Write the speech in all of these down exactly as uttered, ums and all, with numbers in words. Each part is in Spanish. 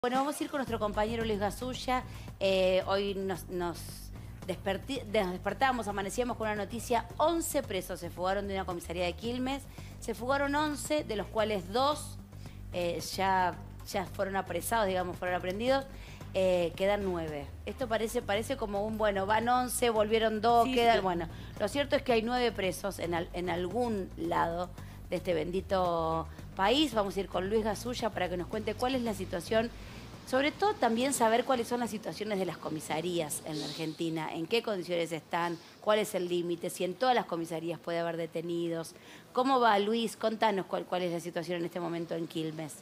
Bueno, vamos a ir con nuestro compañero Luis Gasulla. Eh, hoy nos, nos, nos despertamos, amanecíamos con una noticia. once presos se fugaron de una comisaría de Quilmes. Se fugaron once, de los cuales dos eh, ya, ya fueron apresados, digamos, fueron aprendidos. Eh, quedan nueve. Esto parece, parece como un, bueno, van once, volvieron dos, sí, quedan... Sí. Bueno, lo cierto es que hay nueve presos en, al, en algún lado de este bendito país. Vamos a ir con Luis Gasulla para que nos cuente cuál es la situación. Sobre todo también saber cuáles son las situaciones de las comisarías en la Argentina, en qué condiciones están, cuál es el límite, si en todas las comisarías puede haber detenidos. ¿Cómo va, Luis? Contanos cuál, cuál es la situación en este momento en Quilmes.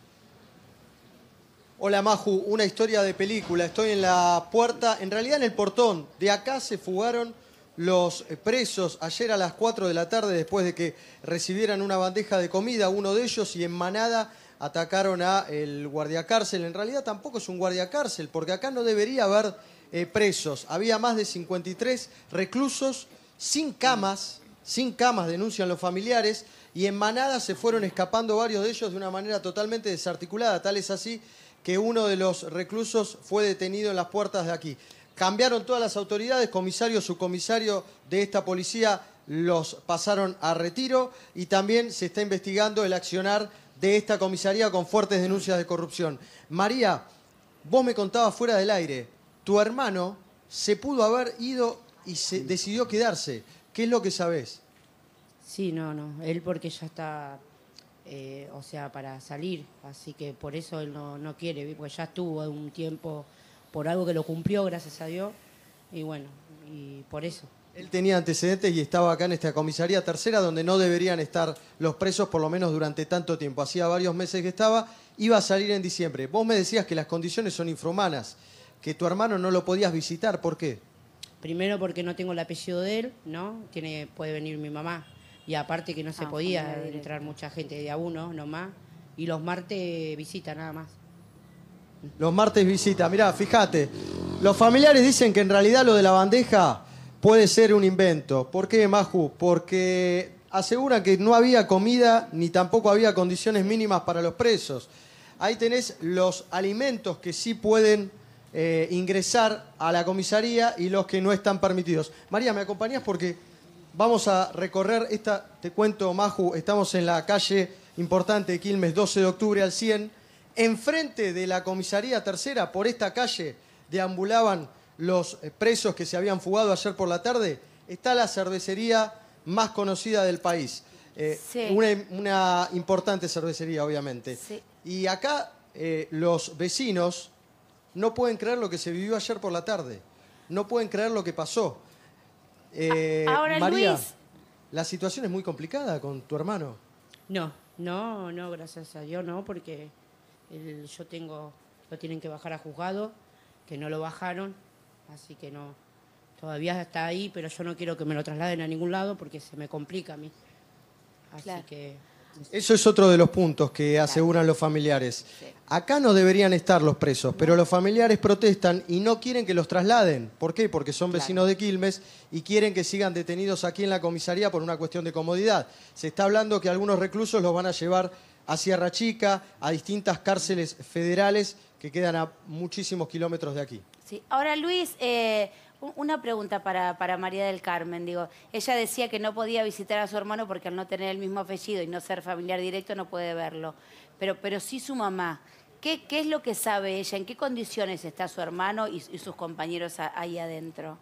Hola, Maju, una historia de película. Estoy en la puerta, en realidad en el portón. De acá se fugaron los presos ayer a las cuatro de la tarde después de que recibieran una bandeja de comida, uno de ellos, y en manada atacaron a el guardiacárcel. En realidad tampoco es un guardiacárcel, porque acá no debería haber eh, presos. Había más de cincuenta y tres reclusos sin camas, sin camas, denuncian los familiares, y en manada se fueron escapando varios de ellos de una manera totalmente desarticulada. Tal es así que uno de los reclusos fue detenido en las puertas de aquí. Cambiaron todas las autoridades, comisario, subcomisario de esta policía los pasaron a retiro, y también se está investigando el accionar de esta comisaría con fuertes denuncias de corrupción. María, vos me contabas fuera del aire, tu hermano se pudo haber ido y se decidió quedarse. ¿Qué es lo que sabés? Sí, no, no, él porque ya está, eh, o sea, para salir, así que por eso él no, no quiere, porque ya estuvo un tiempo por algo que lo cumplió, gracias a Dios, y bueno, y por eso. Él tenía antecedentes y estaba acá en esta comisaría tercera donde no deberían estar los presos por lo menos durante tanto tiempo. Hacía varios meses que estaba, iba a salir en diciembre. Vos me decías que las condiciones son infrahumanas, que tu hermano no lo podías visitar. ¿Por qué? Primero porque no tengo el apellido de él, ¿no? Tiene, puede venir mi mamá. Y aparte que no se ah, podía entrar mucha gente de a uno nomás. Y los martes visita nada más. Los martes visita. Mirá, fíjate. Los familiares dicen que en realidad lo de la bandeja puede ser un invento. ¿Por qué, Maju? Porque aseguran que no había comida ni tampoco había condiciones mínimas para los presos. Ahí tenés los alimentos que sí pueden eh, ingresar a la comisaría y los que no están permitidos. María, ¿me acompañás? Porque vamos a recorrer esta, te cuento, Maju, estamos en la calle importante de Quilmes, doce de octubre al cien. Enfrente de la comisaría tercera, por esta calle, deambulaban los presos que se habían fugado ayer por la tarde. Está la cervecería más conocida del país. Eh, sí. una, una importante cervecería, obviamente. Sí. Y acá eh, los vecinos no pueden creer lo que se vivió ayer por la tarde. No pueden creer lo que pasó. Eh, Ahora, María, Luis, la situación es muy complicada con tu hermano. No, no, no, gracias a Dios no, porque el, yo tengo, lo tienen que bajar a juzgado, que no lo bajaron. Así que no, todavía está ahí, pero yo no quiero que me lo trasladen a ningún lado porque se me complica a mí. Así claro. que... Eso es otro de los puntos que aseguran claro. los familiares. Sí. Acá no deberían estar los presos, no. pero los familiares protestan y no quieren que los trasladen. ¿Por qué? Porque son vecinos claro. de Quilmes y quieren que sigan detenidos aquí en la comisaría por una cuestión de comodidad. Se está hablando que algunos reclusos los van a llevar a Sierra Chica, a distintas cárceles federales que quedan a muchísimos kilómetros de aquí. Sí. Ahora, Luis, eh, una pregunta para, para María del Carmen. Digo, ella decía que no podía visitar a su hermano porque al no tener el mismo apellido y no ser familiar directo no puede verlo. Pero, pero sí su mamá. ¿Qué, ¿Qué es lo que sabe ella? ¿En qué condiciones está su hermano y, y sus compañeros a, ahí adentro?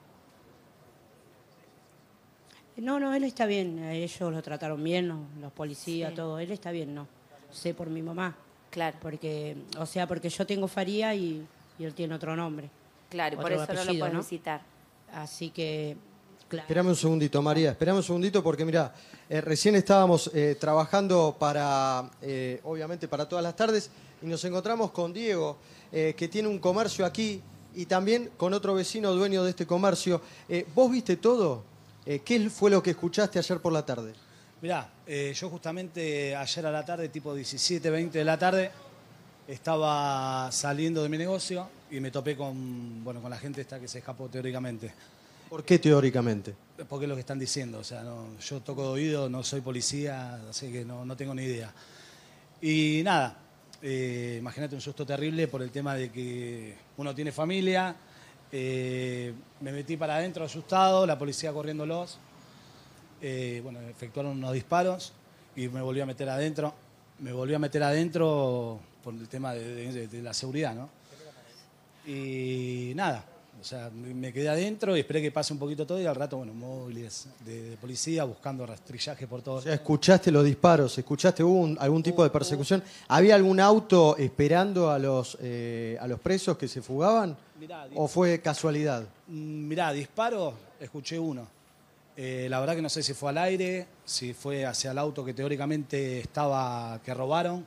No, no, él está bien. Ellos lo trataron bien, los, los policías, sí. todo. Él está bien, no. Sé por mi mamá. Claro. Porque, o sea, porque yo tengo Faría y, y él tiene otro nombre. Claro, y por eso apellido, no lo puedes ¿no? visitar. Así que, claro. Espérame un segundito, María, espérame un segundito porque, mirá, eh, recién estábamos eh, trabajando para, eh, obviamente, para todas las tardes y nos encontramos con Diego, eh, que tiene un comercio aquí y también con otro vecino dueño de este comercio. Eh, ¿Vos viste todo? Eh, ¿Qué fue lo que escuchaste ayer por la tarde? Mirá, eh, yo justamente ayer a la tarde, tipo diecisiete, veinte de la tarde, estaba saliendo de mi negocio y me topé con, bueno, con la gente esta que se escapó teóricamente. ¿Por qué teóricamente? Porque es lo que están diciendo. O sea, no, yo toco de oído, no soy policía, así que no, no tengo ni idea. Y nada, Eh, imagínate un susto terrible por el tema de que uno tiene familia. Eh, me metí para adentro asustado, la policía corriéndolos. Eh, bueno, efectuaron unos disparos y me volví a meter adentro. Me volví a meter adentro por el tema de, de, de la seguridad, ¿no? Y nada, o sea, me quedé adentro y esperé que pase un poquito todo y al rato, bueno, móviles de, de policía buscando rastrillaje por todo. O sea, escuchaste los disparos, escuchaste, hubo un- algún tipo de persecución. ¿Había algún auto esperando a los, eh, a los presos que se fugaban? Mirá, ¿O fue casualidad? Mm, Mirá, disparo, escuché uno. Eh, la verdad que no sé si fue al aire, si fue hacia el auto que teóricamente estaba, que robaron,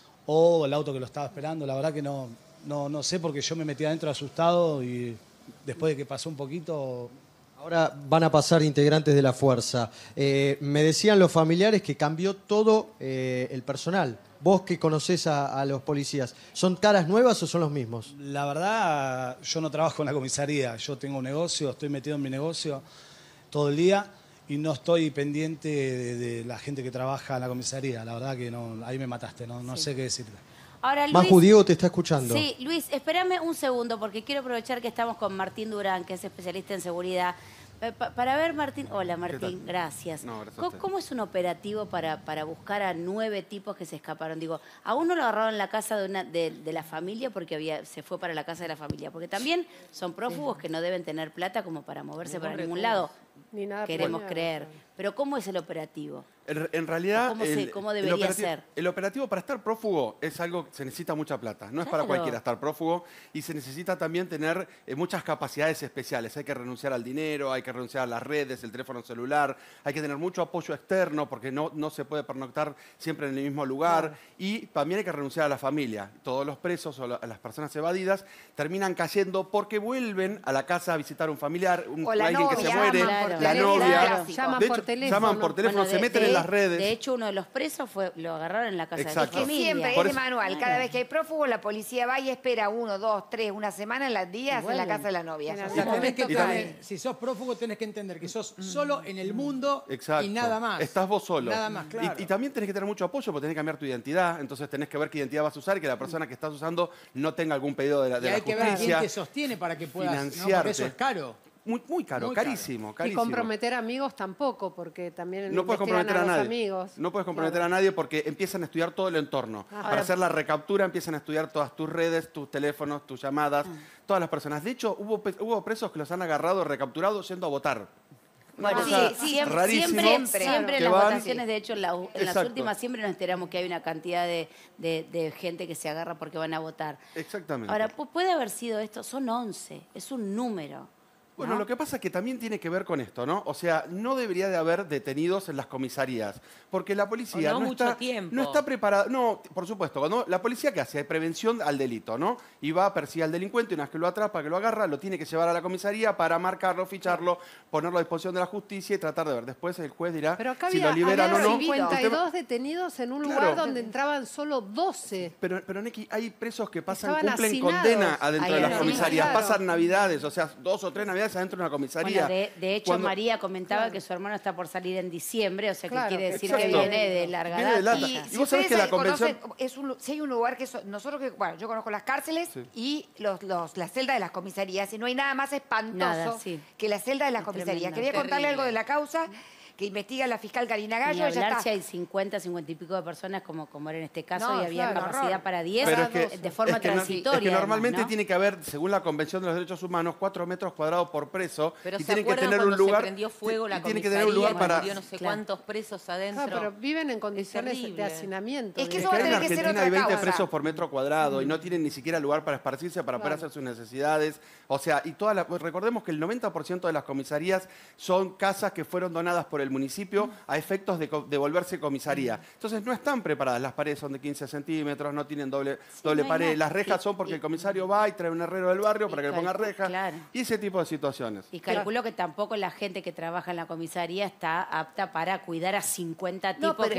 o el auto que lo estaba esperando. La verdad que no, no, no sé porque yo me metí adentro asustado y después de que pasó un poquito... Ahora van a pasar integrantes de la fuerza. Eh, me decían los familiares que cambió todo eh, el personal. Vos que conocés a, a los policías, ¿son caras nuevas o son los mismos? La verdad, yo no trabajo en la comisaría, yo tengo un negocio, estoy metido en mi negocio todo el día y no estoy pendiente de, de la gente que trabaja en la comisaría. La verdad que no, ahí me mataste, no, no Sí. sé qué decirte. Ahora, Luis, Majo, Diego te está escuchando. Sí, Luis, espérame un segundo porque quiero aprovechar que estamos con Martín Durán, que es especialista en seguridad. Pa- pa- Para ver, Martín. Hola, Martín, tal? gracias. No, gracias a ¿Cómo, usted. cómo es un operativo para, para buscar a nueve tipos que se escaparon? Digo, a uno lo agarraron en la casa de, una, de, de la familia porque había, se fue para la casa de la familia. Porque también son prófugos que no deben tener plata como para moverse para ningún lado. Ni nada Queremos planeado, creer. claro. Pero ¿cómo es el operativo? En, en realidad, ¿Cómo se- cómo el debería operativo, ser? el operativo para estar prófugo es algo que se necesita mucha plata. No es para Claro. cualquiera estar prófugo y se necesita también tener eh, muchas capacidades especiales. Hay que renunciar al dinero, hay que renunciar a las redes, el teléfono celular, hay que tener mucho apoyo externo porque no, no se puede pernoctar siempre en el mismo lugar y también hay que renunciar a la familia. Todos los presos o la- las personas evadidas terminan cayendo porque vuelven a la casa a visitar a un familiar, un, O la alguien que se novia, muere, llaman por la teléfono, novia. claro. Llaman De por hecho, teléfono. llaman por teléfono, Bueno, se de- meten de- en las redes. De hecho, uno de los presos fue, lo agarraron en la casa Exacto. de Es su que familia. Siempre, Por es de eso- manual. Claro. Cada vez que hay prófugo, la policía va y espera uno, dos, tres, una semana en las días en la vuelven. casa de la novia. En Eso el sí. O sea, tenés que Y también- tener- si sos prófugo, tenés que entender que sos solo en el mundo Exacto. y nada más. Estás vos solo. Nada más, Y- claro. y, también tenés que tener mucho apoyo porque tenés que cambiar tu identidad. Entonces tenés que ver qué identidad vas a usar y que la persona que estás usando no tenga algún pedido de la, y de la hay que ver quién justicia. te sostiene para que puedas. ¿no? financiarte. Porque eso es caro. Muy, muy caro, Muy caro. carísimo, Y carísimo. comprometer amigos tampoco, porque también No puedes investigan comprometer a, a los nadie. amigos. No puedes comprometer Claro. a nadie porque empiezan a estudiar todo el entorno. Para hacer la recaptura empiezan a estudiar todas tus redes, tus teléfonos, tus llamadas, todas las personas. De hecho, hubo, pe- hubo presos que los han agarrado, recapturados, yendo a votar. Una Bueno, cosa sí, siempre, rarísima, siempre, siempre en que las van- votaciones, de hecho, en, la- en las Exacto. últimas siempre nos enteramos que hay una cantidad de, de- de gente que se agarra porque van a votar. Exactamente. Ahora, pu- puede haber sido esto, son once, es un número. Bueno, ¿no? lo que pasa es que también tiene que ver con esto, ¿no? O sea, no debería de haber detenidos en las comisarías, porque la policía O no no, mucho está, tiempo. no está preparada. No, por supuesto, cuando la policía ¿qué hace? Hay prevención al delito, ¿no? Y va a perseguir al delincuente, y una vez que lo atrapa, que lo agarra, lo tiene que llevar a la comisaría para marcarlo, ficharlo, ponerlo a disposición de la justicia y tratar de ver. Después el juez dirá Pero acá si había, lo liberan había o no. cincuenta y El tema- dos detenidos en un Claro. lugar donde entraban solo doce. Pero, pero Neki, hay presos que pasan, Estaban cumplen hacinados. condena adentro Ahí de las adentro. comisarías, Claro. pasan navidades, o sea, dos o tres navidades adentro de una comisaría. Bueno, de, de hecho, Cuando- María comentaba que su hermano está por salir en diciembre, o sea que Claro, quiere decir exacto. que viene de larga Viene de data. lata. Y, Y si vos sabés ustedes que la conocen, convención- es un, si hay un lugar que so- nosotros que, bueno, yo conozco las cárceles Sí. y los, los, las celdas de las comisarías y no hay nada más espantoso Nada, sí. que la celda de las Es comisarías. tremendo. Quería contarle Terrible. algo de la causa que investiga la fiscal Karina Ni Gallo. Ella hablar está. si hay cincuenta, cincuenta y pico de personas como, como era en este caso No, y había claro, capacidad horror. para diez Pero es que, de forma es que no- transitoria. es que normalmente además, ¿no? tiene que haber, según la Convención de los Derechos Humanos, cuatro metros cuadrados por preso. Pero y se tiene que acuerdan tener un cuando lugar. se prendió fuego la y tiene que comisaría tener un lugar y para. murió no sé Claro. cuántos presos adentro. Ah, pero viven en condiciones de terrible. hacinamiento. Es que Es eso que va a ahí en tener que ser Argentina otra hay veinte causa. presos por metro cuadrado y no tienen ni siquiera lugar para esparcirse para poder Claro. hacer sus necesidades. O sea, y toda la, pues recordemos que el noventa por ciento de las comisarías son casas que fueron donadas por el municipio a efectos de, co- de volverse comisaría. Entonces no están preparadas. Las paredes son de quince centímetros, no tienen doble, doble no hay pared. nada. Las rejas Y- son porque y- el comisario va y trae un herrero del barrio y para que le cal- ponga rejas. claro. Y ese tipo de situaciones. Y calculo que tampoco la gente que trabaja en la comisaría está apta para cuidar a cincuenta No, tipos pero- que...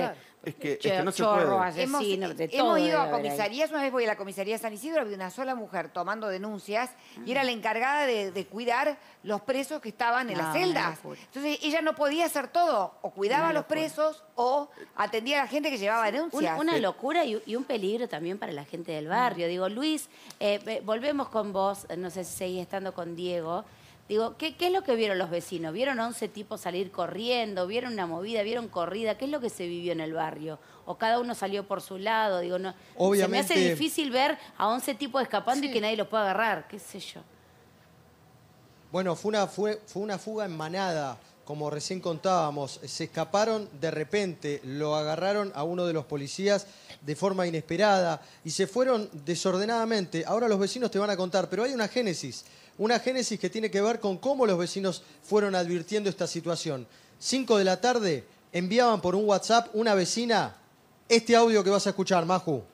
Es que, es Cho- que no se chorro, puede. asesino, Hemos, de todo hemos ido debe a haber ahí. comisarías, una vez voy a la comisaría de San Isidro, había una sola mujer tomando denuncias y era la encargada de, de cuidar los presos que estaban en No, las una celdas. locura. Entonces ella no podía hacer todo, o cuidaba Una a los locura. presos o atendía a la gente que llevaba denuncias. Una, una locura y, y un peligro también para la gente del barrio. Digo, Luis, eh, ve- volvemos con vos, no sé si seguís estando con Diego. Digo, ¿qué, ¿qué es lo que vieron los vecinos? ¿Vieron once tipos salir corriendo? ¿Vieron una movida? ¿Vieron corrida? ¿Qué es lo que se vivió en el barrio? ¿O cada uno salió por su lado? Digo, no, Obviamente- se me hace difícil ver a once tipos escapando y que nadie los pueda agarrar, qué sé yo. Bueno, fue una, fue, fue una fuga en manada, como recién contábamos. Se escaparon de repente, lo agarraron a uno de los policías de forma inesperada y se fueron desordenadamente. Ahora los vecinos te van a contar, pero hay una génesis. Una génesis que tiene que ver con cómo los vecinos fueron advirtiendo esta situación. Cinco de la tarde enviaban por un WhatsApp una vecina este audio que vas a escuchar, Maju.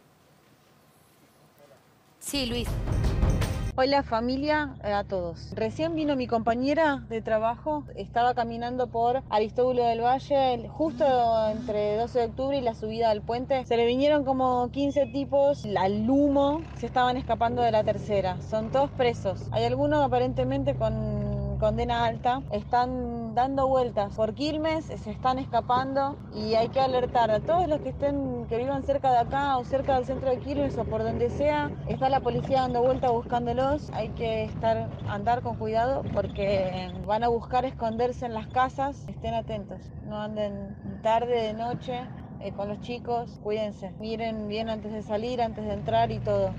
Sí, Luis. Hola familia, eh, a todos. Recién vino mi compañera de trabajo, estaba caminando por Aristóbulo del Valle, el- justo entre doce de octubre y la subida del puente. Se le vinieron como quince tipos al humo, se estaban escapando de la tercera. Son todos presos. Hay algunos aparentemente con condena alta. Están dando vueltas por Quilmes, se están escapando y hay que alertar a todos los que estén, que vivan cerca de acá o cerca del centro de Quilmes o por donde sea. Está la policía dando vueltas buscándolos. Hay que estar, andar con cuidado porque van a buscar esconderse en las casas. Estén atentos, no anden tarde, de noche, eh, con los chicos. Cuídense, miren bien antes de salir, antes de entrar y todo.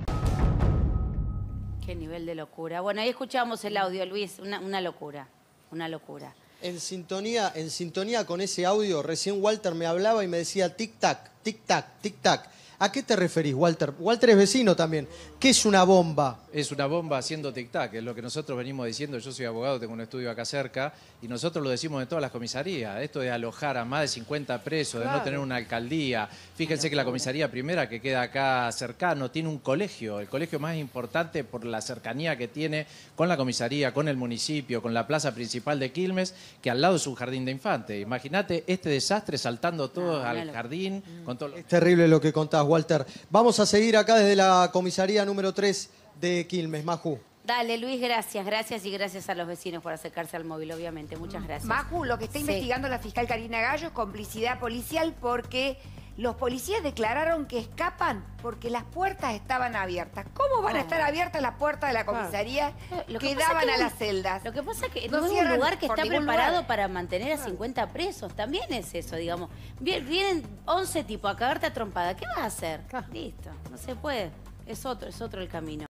Qué nivel de locura. Bueno, ahí escuchamos el audio, Luis, una, una locura, una locura. En sintonía, en sintonía con ese audio, recién Walter me hablaba y me decía tic-tac, tic-tac, tic-tac. ¿A qué te referís, Walter? Walter es vecino también. ¿Qué es una bomba? Es una bomba haciendo tic-tac, es lo que nosotros venimos diciendo. Yo soy abogado, tengo un estudio acá cerca, y nosotros lo decimos en todas las comisarías. Esto de alojar a más de cincuenta presos, de no tener una alcaldía. Fíjense que la comisaría primera, que queda acá cercano, tiene un colegio, el colegio más importante por la cercanía que tiene con la comisaría, con el municipio, con la plaza principal de Quilmes, que al lado es un jardín de infantes. Imagínate este desastre saltando todos No, al no, jardín, con todo lo... Es terrible lo que contás, Walter. Vamos a seguir acá desde la comisaría número tres de Quilmes, Maju. Dale, Luis, gracias, gracias y gracias a los vecinos por acercarse al móvil, obviamente. Muchas gracias. Maju, lo que está Sí. investigando la fiscal Karina Gallo es complicidad policial porque los policías declararon que escapan porque las puertas estaban abiertas. ¿Cómo van a Oh. estar abiertas las puertas de la comisaría Lo que pasa daban que a un- las celdas? Lo que pasa es que No no, es un cierran lugar que por está ningún preparado lugar. para mantener a cincuenta presos. También es eso, digamos. Vie- Vienen once tipos a cagarte a trompada. ¿Qué vas a hacer? Listo, no se puede. Es otro, es otro el camino.